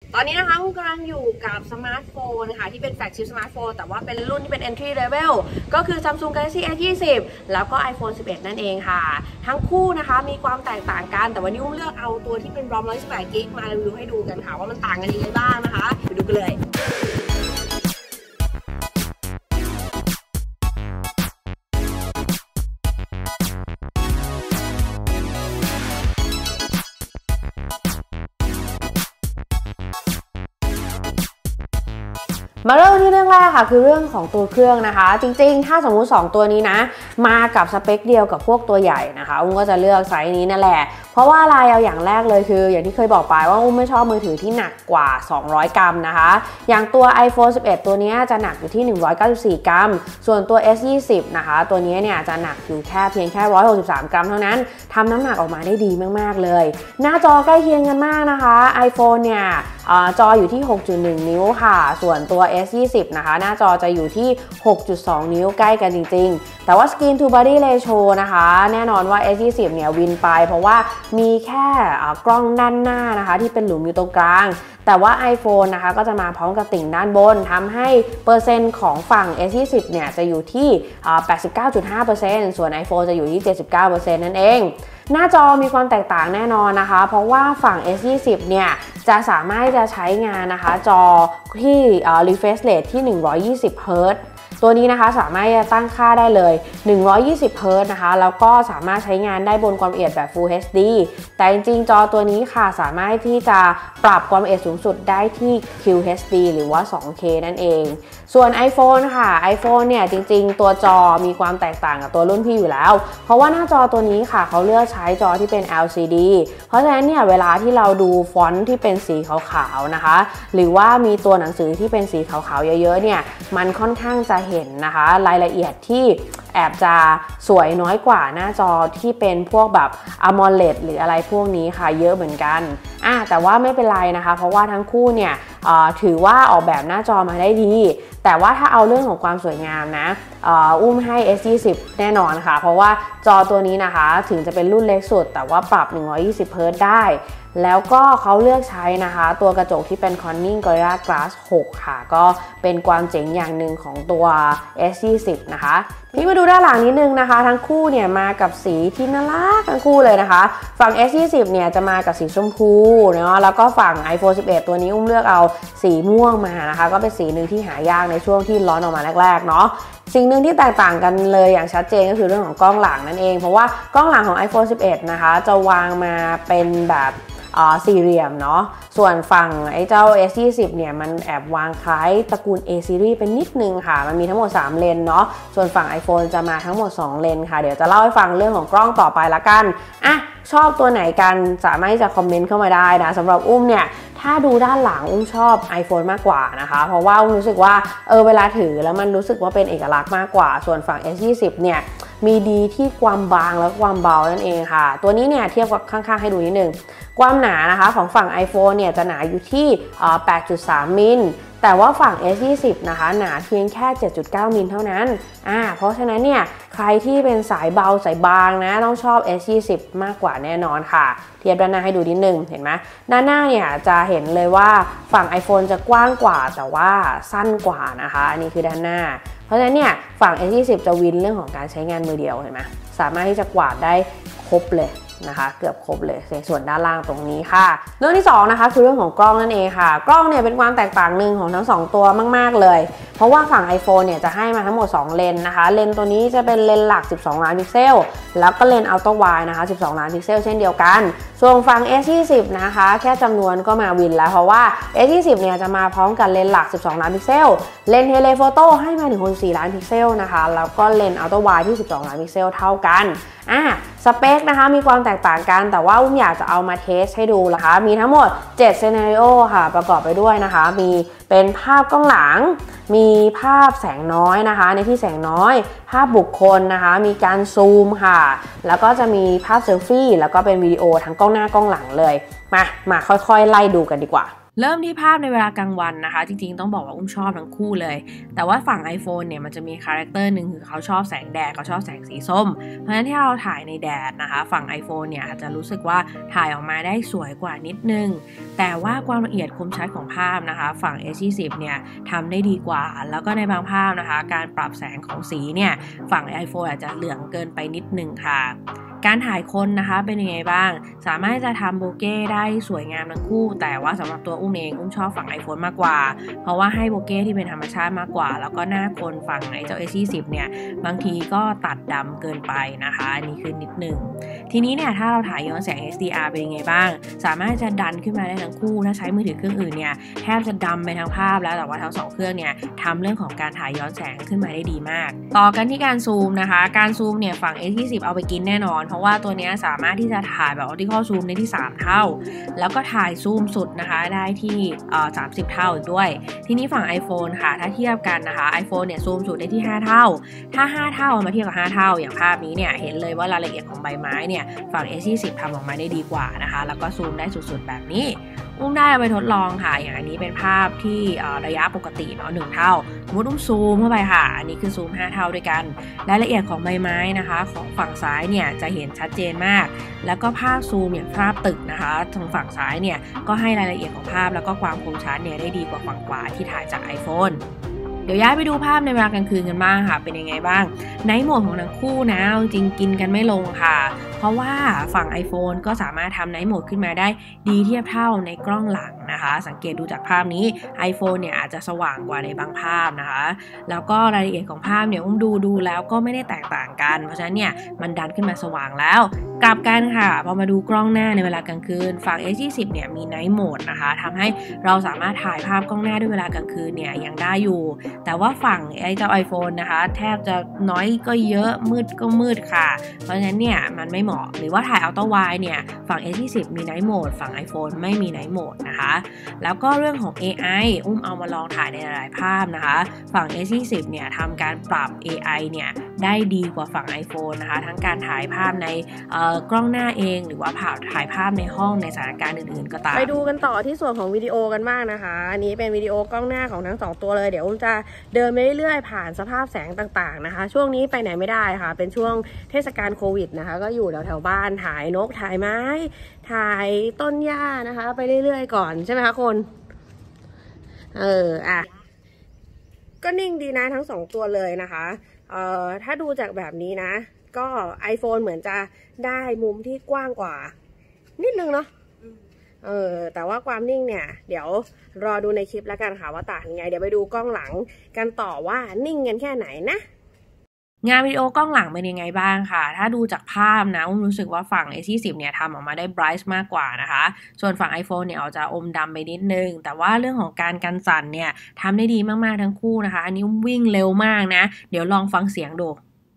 ตอนนี้นะคะคุณกำลังอยู่กับสมาร์ทโฟนค่ะที่เป็นแฟลกชิพสมาร์ทโฟนแต่ว่าเป็นรุ่นที่เป็น entry level ก็คือ Samsung Galaxy S20 แล้วก็ iPhone 11 นั่นเองค่ะทั้งคู่นะคะมีความแตกต่างกันแต่วันนี้อุ้มเลือกเอาตัวที่เป็น ROM 128 GB มารีวิวให้ดูกันค่ะว่ามันต่างกันยังไงบ้างนะคะไปดูกันเลยมาเริ่มที่เรื่องแรกค่ะคือเรื่องของตัวเครื่องนะคะจริงๆถ้าสมมุติ2ตัวนี้นะมากับสเปคเดียวกับพวกตัวใหญ่นะคะอุ้มก็จะเลือกไซส์นี้นั่นแหละเพราะว่าอะไรเอาอย่างแรกเลยคืออย่างที่เคยบอกไปว่าอุ้มไม่ชอบมือถือที่หนักกว่า200กรัมนะคะอย่างตัว iPhone 11 ตัวนี้จะหนักอยู่ที่194กรัมส่วนตัว S20 นะคะตัวนี้เนี่ยจะหนักอยู่เพียงแค่163กรัมเท่านั้นทำน้ำหนักออกมาได้ดีมากๆเลยหน้าจอใกล้เคียงกันมากนะคะ iPhone เนี่ยจออยู่ที่ 6.1 นิ้วค่ะส่วนตัว S20 นะคะหน้าจอจะอยู่ที่ 6.2 นิ้วใกล้กันจริงๆแต่ว่า Screen to Body Ratio นะคะแน่นอนว่า S20 เนี่ยวินไปเพราะว่ามีแค่กล้องด้านหน้านะคะที่เป็นหลุมอยู่ตรงกลางแต่ว่า iPhone นะคะก็จะมาพร้อมกับติ่งด้านบนทำให้เปอร์เซ็นต์ของฝั่ง S20 เนี่ยจะอยู่ที่ 89.5% ส่วน iPhone จะอยู่ที่ 79% นั่นเองหน้าจอมีความแตกต่างแน่นอนนะคะเพราะว่าฝั่ง S20 เนี่ยจะสามารถจะใช้งานนะคะจอที่ refresh rate ที่120 Hz ตัวนี้นะคะสามารถจะตั้งค่าได้เลย120 Hz นะคะแล้วก็สามารถใช้งานได้บนความละเอียดแบบ Full HD แต่จริงๆจอตัวนี้ค่ะสามารถที่จะปรับความละเอียดสูงสุดได้ที่ QHD หรือว่า 2K นั่นเองส่วน iPhone ค่ะ iPhone เนี่ยจริงๆตัวจอมีความแตกต่างกับตัวรุ่นพี่อยู่แล้วเพราะว่าหน้าจอตัวนี้ค่ะเขาเลือกใช้จอที่เป็น LCD เพราะฉะนั้นเนี่ยเวลาที่เราดูฟอนต์ที่เป็นสีขาวๆนะคะหรือว่ามีตัวหนังสือที่เป็นสีขาวๆเยอะๆเนี่ยมันค่อนข้างจะเห็นนะคะรายละเอียดที่แอบจะสวยน้อยกว่าหน้าจอที่เป็นพวกแบบ AMOLED หรืออะไรพวกนี้ค่ะเยอะเหมือนกันแต่ว่าไม่เป็นไรนะคะเพราะว่าทั้งคู่เนี่ยถือว่าออกแบบหน้าจอมาได้ดีแต่ว่าถ้าเอาเรื่องของความสวยงามนะอุ้มให้ S20 แน่นอนค่ะเพราะว่าจอตัวนี้นะคะถึงจะเป็นรุ่นเล็กสุดแต่ว่าปรับ120 Hz ได้แล้วก็เขาเลือกใช้นะคะตัวกระจกที่เป็น Corning Gorilla Glass 6 ค่ะก็เป็นความเจ๋งอย่างหนึ่งของตัว S20 นะคะพี่มาดูด้านหลังนิดนึงนะคะทั้งคู่เนี่ยมากับสีที่น่ารักทั้งคู่เลยนะคะฝั่ง S20 เนี่ยจะมากับสีชมพูเนาะแล้วก็ฝั่ง iPhone 11 ตัวนี้อุ้มเลือกเอาสีม่วงมานะคะก็เป็นสีหนึ่งที่หายากในช่วงที่ร้อนออกมาแรกๆเนาะสิ่งหนึ่งที่แตกต่างกันเลยอย่างชัดเจนก็คือเรื่องของกล้องหลังนั่นเองเพราะว่ากล้องหลังของ iPhone 11 นะคะจะวางมาเป็นแบบสี่เหลี่ยมเนาะส่วนฝั่งไอ้เจ้า S20 เนี่ยมันแอบวางคล้ายตระกูล A series เป็นนิดนึงค่ะมันมีทั้งหมด3เลนเนาะส่วนฝั่ง iPhone จะมาทั้งหมด2เลนค่ะเดี๋ยวจะเล่าให้ฟังเรื่องของกล้องต่อไปละกันชอบตัวไหนกันสามารถจะคอมเมนต์เข้ามาได้นะสำหรับอุ้มเนี่ยถ้าดูด้านหลังอุ้มชอบ iPhone มากกว่านะคะเพราะว่าอุ้มรู้สึกว่าเวลาถือแล้วมันรู้สึกว่าเป็นเอกลักษณ์มากกว่าส่วนฝั่ง S20 เนี่ยมีดีที่ความบางและความเบานั่นเองค่ะตัวนี้เนี่ยเทียบกับข้างๆให้ดูนิดนึงความหนานะคะของฝั่ง iPhone เนี่ยจะหนาอยู่ที่8.3 มิลแต่ว่าฝั่ง S20 นะคะหนาเพียงแค่ 7.9 มิลเท่านั้นเพราะฉะนั้นเนี่ยใครที่เป็นสายเบาสายบางนะต้องชอบ S20 มากกว่าแน่นอนค่ะเทียบด้านหน้าให้ดูนิดนึงเห็นไหมด้านหน้าเนี่ยจะเห็นเลยว่าฝั่ง iPhone จะกว้างกว่าแต่ว่าสั้นกว่านะคะอันนี้คือด้านหน้าเพราะฉะนั้นเนี่ยฝั่ง S20 จะวินเรื่องของการใช้งานมือเดียวเห็นไหมสามารถที่จะกวาดได้ครบเลยนะคะเกือบครบเลยในส่วนด้านล่างตรงนี้ค่ะเรื่องที่2นะคะคือเรื่องของกล้องนั่นเองค่ะกล้องเนี่ยเป็นความแตกต่างหนึ่งของทั้ง2ตัวมากๆเลยเพราะว่าฝั่ง iPhone เนี่ยจะให้มาทั้งหมด2เลนนะคะเลนตัวนี้จะเป็นเลนหลัก12ล้านพิกเซลแล้วก็เลนอัลตร้าไวด์นะคะ12ล้านพิกเซลเช่นเดียวกันส่วนฝั่ง S20 นะคะแค่จำนวนก็มาวินแล้วเพราะว่า S20 เนี่ยจะมาพร้อมกับเลนหลัก12ล้านพิกเซลเลนเทเลโฟโต้ให้มาถึง4ล้านพิกเซลนะคะแล้วก็เลนอัลตร้าไวด์ที่12ล้านพิกเซลเท่ากันสเปคนะคะมีความแตกต่างกันแต่ว่าอุ้มอยากจะเอามาเทสให้ดูนะคะมีทั้งหมด7 scenario ค่ะประกอบไปด้วยนะคะมีเป็นภาพกล้องหลังมีภาพแสงน้อยนะคะในที่แสงน้อยภาพบุคคลนะคะมีการซูมค่ะแล้วก็จะมีภาพเซลฟี่แล้วก็เป็นวิดีโอทั้งกล้องหน้ากล้องหลังเลยมาค่อยๆไล่ดูกันดีกว่าเริ่มที่ภาพในเวลากลางวันนะคะจริงๆต้องบอกว่าชอบทั้งคู่เลยแต่ว่าฝั่ง iPhone เนี่ยมันจะมีคาแรคเตอร์หนึ่งคือเขาชอบแสงแดดเขาชอบแสงสีส้มเพราะฉะนั้นที่เราถ่ายในแดดนะคะฝั่ง iPhone เนี่ยอาจจะรู้สึกว่าถ่ายออกมาได้สวยกว่านิดนึงแต่ว่าความละเอียดคมชัดของภาพนะคะฝั่ง S20 เนี่ยทำได้ดีกว่าแล้วก็ในบางภาพนะคะการปรับแสงของสีเนี่ยฝั่ง iPhone อาจจะเหลืองเกินไปนิดนึงค่ะการถ่ายคนนะคะเป็นยังไงบ้างสามารถจะทำโบเก้ได้สวยงามทั้งคู่แต่ว่าสำหรับตัวเองชอบฝั่ง iPhone มากกว่าเพราะว่าให้โบเก้ที่เป็นธรรมชาติมากกว่าแล้วก็หน้าคนฝั่งไอ้เจ้า S20 เนี่ยบางทีก็ตัดดำเกินไปนะคะอันนี้คือนิดนึงทีนี้เนี่ยถ้าเราถ่ายย้อนแสง HDR เป็นยังไงบ้างสามารถจะดันขึ้นมาได้ทั้งคู่ถ้าใช้มือถือเครื่องอื่นเนี่ยแทบจะดำไปทั้งภาพแล้วแต่ว่าทั้ง2เครื่องเนี่ยทำเรื่องของการถ่ายย้อนแสงขึ้นมาได้ดีมากต่อกันที่การซูมนะคะการซูมเนี่ยฝั่ง S20 เอาไปกินแน่นอนเพราะว่าตัวนี้สามารถที่จะถ่ายแบบ optical zoom ได้ที่3เท่าแล้วก็ถ่ายซูมสุดนะคะได้ที่30เท่าอีกด้วยทีนี้ฝั่ง iPhone ค่ะถ้าเทียบกันนะคะ iPhone เนี่ยซูมสุดได้ที่5เท่าถ้า5เท่ามาเทียบกับ5เท่าอย่างภาพนี้เนี่ยเห็นเลยว่ารายละเอียดของใบไม้เนี่ยฝั่ง S20 ทำออกมาได้ดีกว่านะคะแล้วก็ซูมได้สุดๆแบบนี้ได้เอาไปทดลองค่ะอย่างอันนี้เป็นภาพที่ระยะปกติเนาะ1เท่าสมมติซูมเข้าไปค่ะอันนี้คือซูม5เท่าด้วยกันรายละเอียดของใบไม้นะคะของฝั่งซ้ายเนี่ยจะเห็นชัดเจนมากแล้วก็ภาพซูมอย่างภาพตึกนะคะทางฝั่งซ้ายเนี่ยก็ให้รายละเอียดของภาพแล้วก็ความคมชัดเนี่ยได้ดีกว่าฝั่งขวาที่ถ่ายจาก iPhone เดี๋ยวย้ายไปดูภาพในเวลากลางคืนกันบ้างค่ะเป็นยังไงบ้างไนท์โหมดของทั้งคู่นะจริงกินกันไม่ลงค่ะเพราะว่าฝั่ง iPhone ก็สามารถทำไนท์โหมดขึ้นมาได้ดีเทียบเท่าในกล้องหลังนะคะสังเกตดูจากภาพนี้ iPhone เนี่ยอาจจะสว่างกว่าในบางภาพนะคะแล้วก็รายละเอียดของภาพเนี่ยดูแล้วก็ไม่ได้แตกต่างกันเพราะฉะนั้นเนี่ยมันดันขึ้นมาสว่างแล้วกลับกันค่ะพอมาดูกล้องหน้าในเวลากลางคืนฝั่ง S20 เนี่ยมีไนท์โหมดนะคะทำให้เราสามารถถ่ายภาพกล้องหน้าด้วยเวลากลางคืนเนี่ยยังได้อยู่แต่ว่าฝั่งไอ้เจ้า iPhone นะคะแทบจะน้อยก็เยอะมืดก็มืดค่ะเพราะฉะนั้นเนี่ยมันไม่เหมาะหรือว่าถ่าย Ultra Wide เนี่ยฝั่ง S20 มีไนท์โหมดฝั่ง iPhone ไม่มีไนท์โหมดนะคะแล้วก็เรื่องของ AI เอามาลองถ่ายในหลายภาพนะคะฝั่ง S20 เนี่ยทำการปรับ AI เนี่ยได้ดีกว่าฝั่ง iPhone นะคะทั้งการถ่ายภาพในกล้องหน้าเองหรือว่าถ่ายภาพในห้องในสถานการณ์อื่นๆก็ตามไปดูกันต่อที่ส่วนของวิดีโอกันบ้างนะคะอันนี้เป็นวิดีโอกล้องหน้าของทั้ง2ตัวเลยเดี๋ยวจะเดินไปเรื่อยๆผ่านสภาพแสงต่างๆนะคะช่วงนี้ไปไหนไม่ได้ค่ะเป็นช่วงเทศกาลโควิดนะคะก็อยู่แถวๆบ้านถ่ายนกถ่ายไม้ถ่ายต้นหญ้านะคะไปเรื่อยๆก่อนใช่ไหมคะคนก็นิ่งดีนะทั้ง2ตัวเลยนะคะถ้าดูจากแบบนี้นะก็ iPhone เหมือนจะได้มุมที่กว้างกว่านิดนึงเนาะแต่ว่าความนิ่งเนี่ยเดี๋ยวรอดูในคลิปแล้วกันค่ะว่าต่างยังไงเดี๋ยวไปดูกล้องหลังกันต่อว่านิ่งกันแค่ไหนนะงานวิดีโอกล้องหลังเป็นยังไงบ้างค่ะถ้าดูจากภาพนะรู้สึกว่าฝั่ง S20 เนี่ยทำออกมาได้ bright มากกว่านะคะส่วนฝั่ง iPhone เนี่ยอาจจะอมดำไปนิดนึงแต่ว่าเรื่องของการกันสั่นเนี่ยทำได้ดีมากๆทั้งคู่นะคะอันนี้วิ่งเร็วมากนะเดี๋ยวลองฟังเสียงดู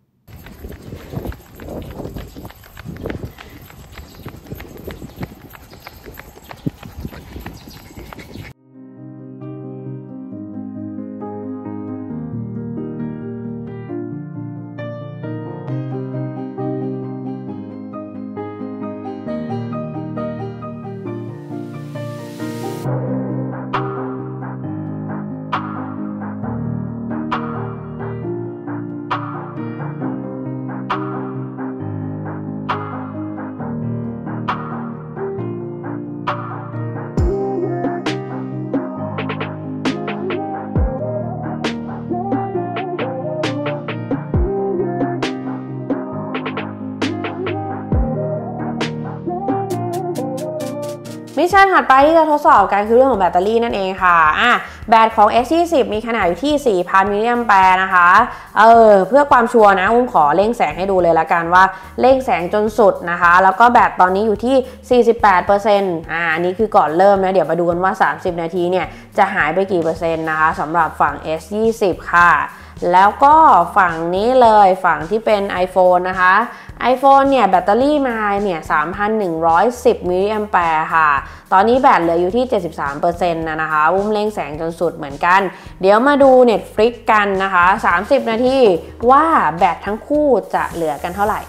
มิชชั่นถัดไปที่จะทดสอบกันคือเรื่องของแบตเตอรี่นั่นเองค่ะแบตของ S20 มีขนาดอยู่ที่ 4,000 มิลลิแอมแปร์นะคะเพื่อความชัวร์นะขอเร่งแสงให้ดูเลยละกันว่าเร่งแสงจนสุดนะคะแล้วก็แบตตอนนี้อยู่ที่ 48% อันนี้คือก่อนเริ่มนะเดี๋ยวมาดูกันว่า30นาทีเนี่ยจะหายไปกี่เปอร์เซ็นต์นะคะสำหรับฝั่ง S20 ค่ะแล้วก็ฝั่งนี้เลยฝั่งที่เป็น iPhone นะคะ iPhone เนี่ยแบตเตอรี่มาเนี่ย 3,110 มิลลิแอมแปร์ค่ะตอนนี้แบตเหลืออยู่ที่ 73% นะคะเร่งแสงจนสุดเหมือนกันเดี๋ยวมาดู Netflix กันนะคะ30นาทีว่าแบตทั้งคู่จะเหลือกันเท่าไหร่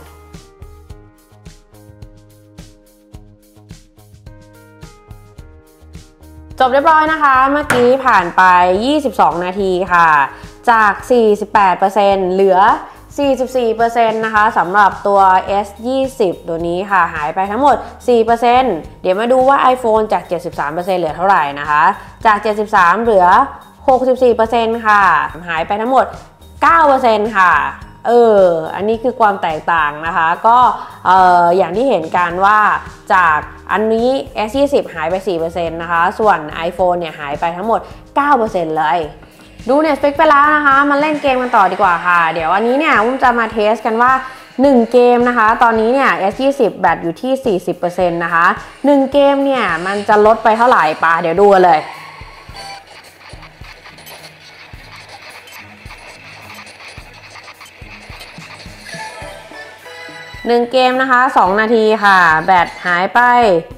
จบเรียบร้อยนะคะเมื่อกี้ผ่านไป22นาทีค่ะจาก 48% เหลือ 44% นะคะสำหรับตัว S20 ตัวนี้ค่ะหายไปทั้งหมด 4% เดี๋ยวมาดูว่า iPhone จาก 73% เหลือเท่าไหร่นะคะจาก 73 เหลือ 64% ค่ะหายไปทั้งหมด 9% ค่ะอันนี้คือความแตกต่างนะคะก็อย่างที่เห็นกันว่าจากอันนี้ S20 หายไป 4% นะคะส่วน iPhone เนี่ยหายไปทั้งหมด 9% เลยดู Netflix ไปแล้วนะคะมาเล่นเกมกันต่อดีกว่าค่ะเดี๋ยววันนี้เนี่ยอุ้มจะมาเทสกันว่า1เกมนะคะตอนนี้เนี่ย S20 แบตอยู่ที่ 40% นะคะ1เกมเนี่ยมันจะลดไปเท่าไหร่ปะเดี๋ยวดูกันเลย1เกมนะคะ2นาทีค่ะแบตหายไป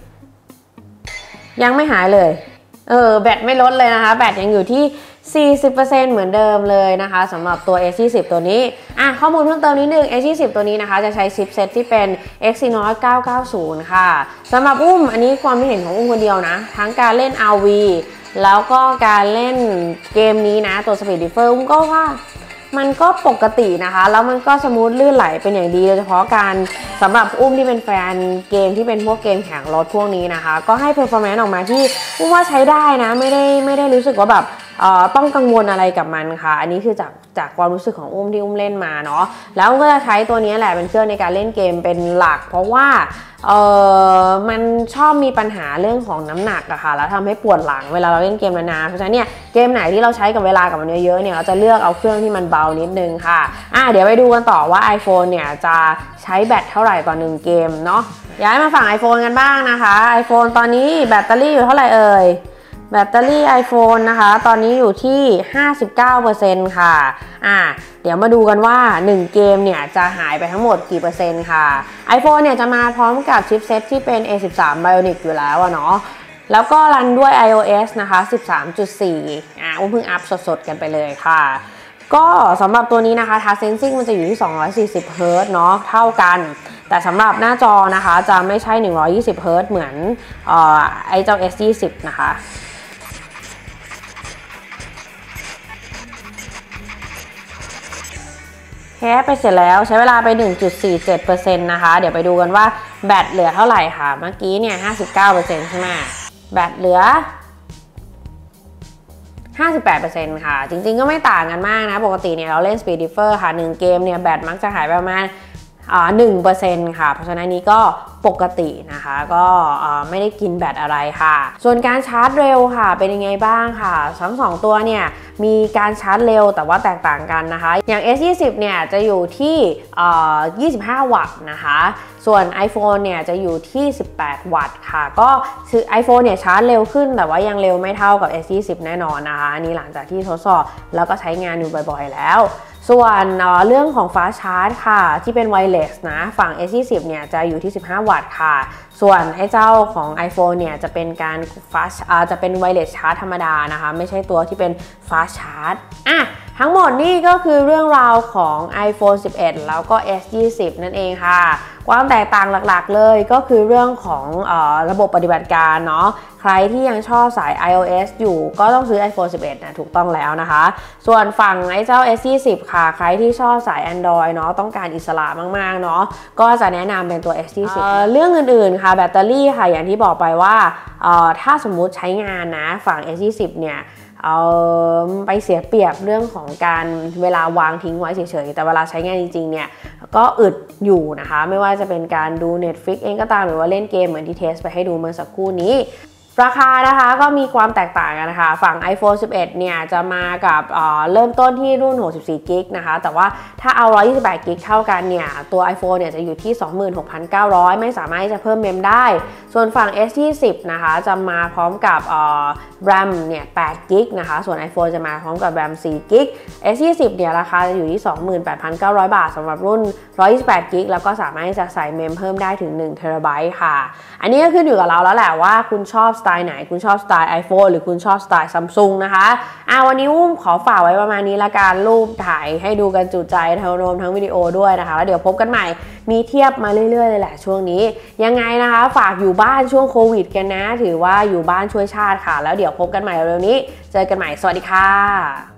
ยังไม่หายเลยแบตไม่ลดเลยนะคะแบตยังอยู่ที่ 40% เหมือนเดิมเลยนะคะสำหรับตัว S20 ตัวนี้ข้อมูลเพิ่มเติมนิดนึง S20 ตัวนี้นะคะจะใช้ชิปเซตที่เป็น Exynos 990 ค่ะสำหรับอุ้มอันนี้ความคิดเห็นของอุ้มคนเดียวนะทั้งการเล่น RV แล้วก็การเล่นเกมนี้นะตัว Speed Differ อุ้มก็ว่ามันก็ปกตินะคะแล้วมันก็สมูทลื่นไหลเป็นอย่างดีโดยเฉพาะการสำหรับอุ้มที่เป็นแฟนเกมที่เป็นพวกเกมแข่งรถพวกนี้นะคะก็ให้ performance ออกมาที่อุ้มว่าใช้ได้นะไม่ได้รู้สึกว่าแบบต้องกังวลอะไรกับมันค่ะอันนี้คือจากความรู้สึกของอุ้มที่อุ้มเล่นมาเนาะแล้วอุ้มก็จะใช้ตัวนี้แหละเป็นเครื่องในการเล่นเกมเป็นหลักเพราะว่ามันชอบมีปัญหาเรื่องของน้ำหนักอะค่ะแล้วทำให้ปวดหลังเวลาเราเล่นเกมนานๆเพราะฉะนั้นเนี่ยเกมไหนที่เราใช้กับเวลากับมันเยอะๆเนี่ยเราจะเลือกเอาเครื่องที่มันเบานิดนึงค่ะเดี๋ยวไปดูกันต่อว่า iPhone เนี่ยจะใช้แบตเท่าไหร่ต่อ1เกมเนาะย้ายมาฝั่ง iPhone กันบ้างนะคะ iPhone ตอนนี้แบตเตอรี่อยู่เท่าไหร่เอ่ยแบตเตอรี่ iPhone นะคะตอนนี้อยู่ที่ 59% ค่ะเดี๋ยวมาดูกันว่า1เกมเนี่ยจะหายไปทั้งหมดกี่เปอร์เซ็นต์ค่ะ iPhone เนี่ยจะมาพร้อมกับชิปเซ็ตที่เป็น A13 Bionic อยู่แล้วเนาะแล้วก็รันด้วย iOS นะคะ 13.4 อุ้มเพิ่งอัพสดๆกันไปเลยค่ะก็สำหรับตัวนี้นะคะ Touch Sensing มันจะอยู่ที่240 Hz เนาะเท่ากันแต่สำหรับหน้าจอนะคะจะไม่ใช่120 Hz เหมือนไอ้เจ้า S20 นะคะแค่ไปเสร็จแล้วใช้เวลาไป 1.47% นะคะเดี๋ยวไปดูกันว่าแบตเหลือเท่าไหร่ค่ะเมื่อกี้เนี่ย 59% ใช่ไหมแบตเหลือ 58% ค่ะจริงๆก็ไม่ต่างกันมากนะปกติเนี่ยเราเล่น Speed Differ ค่ะ1เกมเนี่ยแบตมักจะหายประมาณ1% ค่ะเพราะฉะนั้นนี้ก็ปกตินะคะก็ไม่ได้กินแบตอะไรค่ะส่วนการชาร์จเร็วค่ะเป็นยังไงบ้างค่ะทั้ง2ตัวเนี่ยมีการชาร์จเร็วแต่ว่าแตกต่างกันนะคะอย่าง S20 เนี่ยจะอยู่ที่25 วัตต์นะคะส่วน iPhone เนี่ยจะอยู่ที่18 วัตต์ค่ะก็คือ iPhone เนี่ยชาร์จเร็วขึ้นแต่ว่ายังเร็วไม่เท่ากับ S20 แน่นอนนะคะอันนี้หลังจากที่ทดสอบแล้วก็ใช้งานอยู่บ่อยๆแล้วส่วนเรื่องของ Fast Charge ค่ะที่เป็น Wireless นะฝั่ง S20 เนี่ยจะอยู่ที่15 วัตต์ค่ะส่วนไอ้เจ้าของ iPhone เนี่ยจะเป็นการ Fast จะเป็น Wireless Charge ธรรมดานะคะไม่ใช่ตัวที่เป็น Fast Charge ทั้งหมดนี่ก็คือเรื่องราวของ iPhone 11 แล้วก็ S20 นั่นเองค่ะความแตกต่างหลักๆเลยก็คือเรื่องของระบบปฏิบัติการเนาะใครที่ยังชอบสาย iOS อยู่ก็ต้องซื้อ iPhone 11 นะถูกต้องแล้วนะคะส่วนฝั่งไอ้เจ้า S20 ค่ะใครที่ชอบสาย Android เนาะต้องการอิสระมากๆเนาะก็จะแนะนำเป็นตัว S20 เรื่องอื่นๆค่ะแบตเตอรี่ค่ะอย่างที่บอกไปว่าถ้าสมมุติใช้งานนะฝั่ง S20 เนี่ยไปเสียเปรียบเรื่องของการเวลาวางทิ้งไว้เฉยๆแต่เวลาใช้งานจริงๆเนี่ยก็อึดอยู่นะคะไม่ว่าจะเป็นการดู Netflix เองก็ตามหรือว่าเล่นเกมเหมือนที่เทสไปให้ดูเมื่อสักครู่นี้ราคานะคะก็มีความแตกต่างกันนะคะฝั่ง iPhone 11 เนี่ยจะมากับเริ่มต้นที่รุ่น64 กิกนะคะแต่ว่าถ้าเอา128 กิกเท่ากันเนี่ยตัว iPhone เนี่ยจะอยู่ที่ 26,900 ไม่สามารถจะเพิ่มเมมได้ส่วนฝั่ง S20 นะคะจะมาพร้อมกับ RAM เนี่ย8 กิกนะคะส่วน iPhone จะมาพร้อมกับ RAM 4 กิก S20 เนี่ยราคาจะอยู่ที่ 28,900 บาทสำหรับรุ่น128 กิกแล้วก็สามารถจะใส่เมมเพิ่มได้ถึง1 เทราไบต์ค่ะอันนี้ก็ขึ้นอยู่กับเราแล้วแหละว่าคุณชอบสไตตล์ไหนคุณชอบสไตล์ iPhone หรือคุณชอบสไตล์ Samsung นะคะวันนี้อุ้มขอฝากไว้ประมาณนี้ละกันรูปถ่ายให้ดูกันจุใจรวมทั้งวิดีโอด้วยนะคะแล้วเดี๋ยวพบกันใหม่มีเทียบมาเรื่อยๆเลยแหละช่วงนี้ยังไงนะคะฝากอยู่บ้านช่วงโควิดกันนะถือว่าอยู่บ้านช่วยชาติค่ะแล้วเดี๋ยวพบกันใหม่เร็วนี้เจอกันใหม่สวัสดีค่ะ